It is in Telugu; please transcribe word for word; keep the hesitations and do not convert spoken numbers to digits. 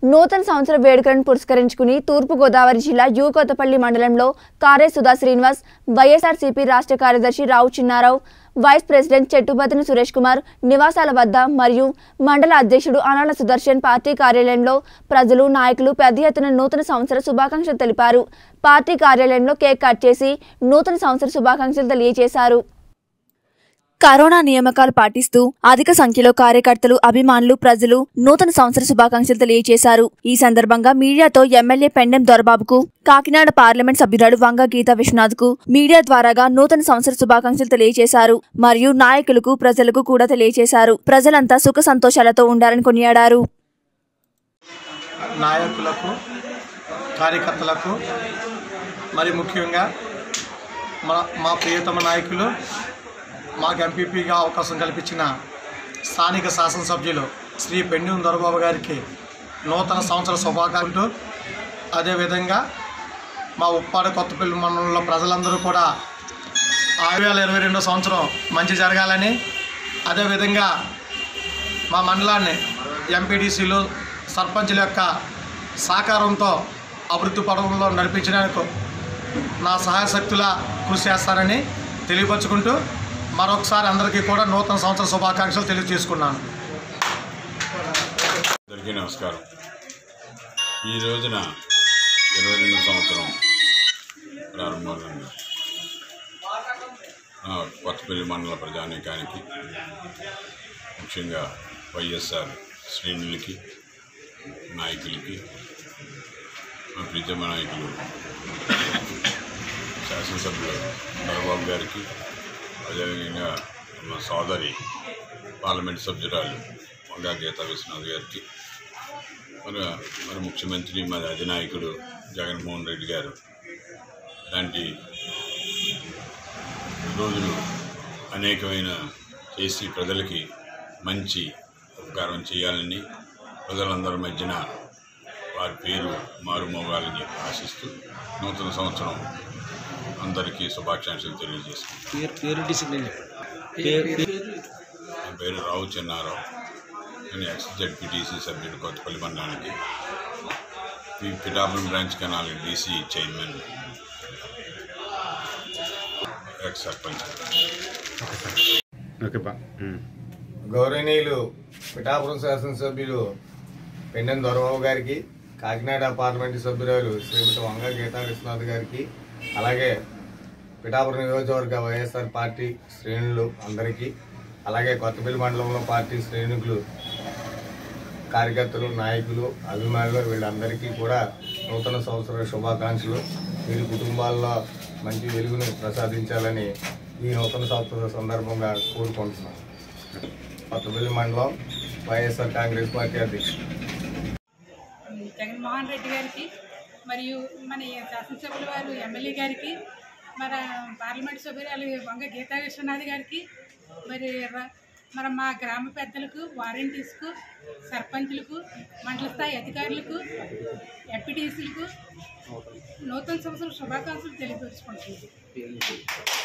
నూతన సంవత్సర వేడుకలను పురస్కరించుకుని తూర్పు గోదావరి జిల్లా యు కొత్తపల్లి మండలంలో కారే సుధా శ్రీనివాస్, వైఎస్ఆర్సీపీ రాష్ట్ర కార్యదర్శి రావు చిన్నారావు, వైస్ ప్రెసిడెంట్ చెట్టుబతిని సురేష్ కుమార్ నివాసాల వద్ద మరియు మండల అధ్యక్షుడు అనాల సుదర్శన్ పార్టీ కార్యాలయంలో ప్రజలు, నాయకులు పెద్ద ఎత్తున నూతన సంవత్సర శుభాకాంక్షలు తెలిపారు. పార్టీ కార్యాలయంలో కేక్ కట్ చేసి నూతన సంవత్సర శుభాకాంక్షలు తెలియజేశారు. కరోనా నియామకాలు పాటిస్తూ అధిక సంఖ్యలో కార్యకర్తలు, అభిమానులు, ప్రజలు నూతన సంవత్సర శుభాకాంక్షలు తెలియజేశారు. ఈ సందర్భంగా మీడియాతో ఎమ్మెల్యే పెండెం దొరబాబుకు, కాకినాడ పార్లమెంట్ సభ్యురాలు వంగ గీతా విశ్వనాథ్ కు మీడియా ద్వారాగా నూతన సంవత్సర శుభాకాంక్షలు తెలియజేశారు. మరియు నాయకులకు, ప్రజలకు కూడా తెలియజేశారు. ప్రజలంతా సుఖ సంతోషాలతో ఉండాలని కొనియాడారు. నాయకులకు, కార్యకర్తలకు మరి ముఖ్యంగా మా మా ప్రియతమ నాయకులు, మాకు ఎంపీపీగా అవకాశం కల్పించిన స్థానిక శాసనసభ్యులు శ్రీ పెండెం దొరబాబు గారికి నూతన సంవత్సర శుభాకాంక్షలు. అదేవిధంగా మా ఉప్పాడ కొత్తపల్లి మండలంలో ప్రజలందరూ కూడా ఆరు వేల ఇరవై రెండో సంవత్సరం మంచి జరగాలని, అదేవిధంగా మా మండలాన్ని ఎంపీడీసీలు, సర్పంచుల యొక్క సహకారంతో అభివృద్ధి పథంలో నడిపించడానికి నా సహాయ శక్తులా కృషి చేస్తానని తెలియపరుచుకుంటూ మరొకసారి అందరికీ కూడా నూతన సంవత్సర శుభాకాంక్షలు తెలియజేసుకున్నాను. అందరికీ నమస్కారం. ఈ రోజున ఇరవై రెండు సంవత్సరం ప్రారంభంగా కొత్తపల్లి మండల ప్రజానీకానికి, ముఖ్యంగా వైఎస్ఆర్ శ్రేణులకి, నాయకులకి, మా ప్రీతమ నాయకులు శాసనసభ్యులు దొరబాబు గారికి, అదేవిధంగా మా సోదరి పార్లమెంట్ సభ్యురాలు వంగ గీతా విశ్వనాథ్ గారికి, మరి మరి ముఖ్యమంత్రి, మరి అధినాయకుడు జగన్మోహన్ రెడ్డి గారు ఇలాంటి రోజులు అనేకమైన చేసి ప్రజలకి మంచి ఉపకారం చేయాలని, ప్రజలందరి మధ్యన వారి పేరు మారుమోగాలని ఆశిస్తూ నూతన సంవత్సరం అందరికీ శుభాకాంక్షలు తెలియజేసుకుంటాను. నా పేరు రావు చిన్నారావు. నేను ఎక్స్ జెడ్పీటీసీ సభ్యుడు కొత్తపల్లి మండలానికి, Pithapuram branch canal DC chairman, ex sarpanch. గౌరవనీయులు పిఠాపురం శాసనసభ్యులు పెండెం దొరబాబు గారికి, కాకినాడ పార్లమెంటు సభ్యురాలు శ్రీమతి వంగ గీతా విశ్వనాథ్ గారికి, అలాగే పిఠాపురం నియోజకవర్గ వైఎస్ఆర్ పార్టీ శ్రేణులు అందరికీ, అలాగే కొత్తపల్లి మండలంలో పార్టీ శ్రేణుకులు, కార్యకర్తలు, నాయకులు, అభిమానులు వీళ్ళందరికీ కూడా నూతన సంవత్సర శుభాకాంక్షలు. వీరి కుటుంబాల్లో మంచి వెలుగును ప్రసాదించాలని ఈ నూతన సంవత్సర సందర్భంగా కోరుకుంటున్నాను. కొత్తపల్లి మండలం వైఎస్ఆర్ కాంగ్రెస్ పార్టీ అధ్యక్షుడు జగన్మోహన్ రెడ్డి గారికి, మరియు మన శాసనసభ్యుల వారు ఎమ్మెల్యే గారికి, మన పార్లమెంట్ సభ్యురాలు వంగ గీతా విశ్వనాథ్ గారికి, మరి మన మా గ్రామ పెద్దలకు, వాలంటీర్స్కు, సర్పంచులకు, మండల స్థాయి అధికారులకు, ఎంపీటీసీలకు నూతన సంవత్సరం శుభాకాంక్షలు తెలియపరుచుకుంటుంది.